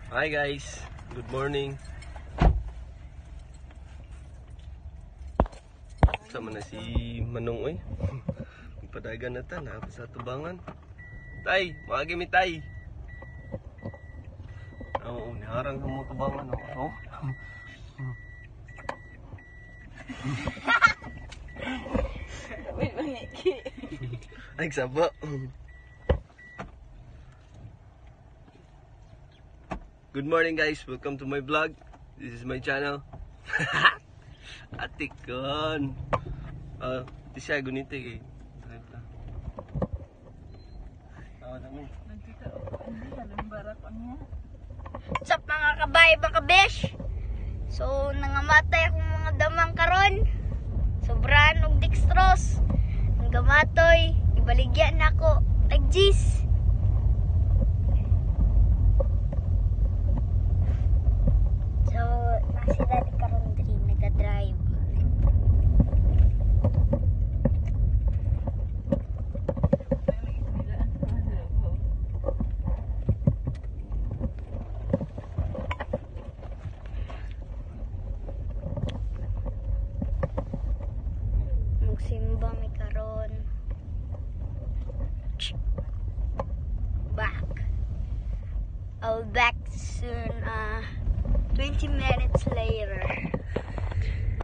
Hi guys, good morning. Sama na si Manong oy. Padagan na ta na sa tubangan. Tay, maagi mi tay. Oo, niharang mo tubangan oh. Ay sabo. Good morning guys, welcome to my vlog. This is my channel. Atikon. Di siya gunite kay. Sup mga kabay, mga besh. So nangamatay akong mga damang karon. Sobrahan og dextrose. Ang gamatoy, ibaligyan nako tagjis. So nasi dali karon diri nag-drive. Magsimba mi karon. Back. I'll back soon. 20 minutes later.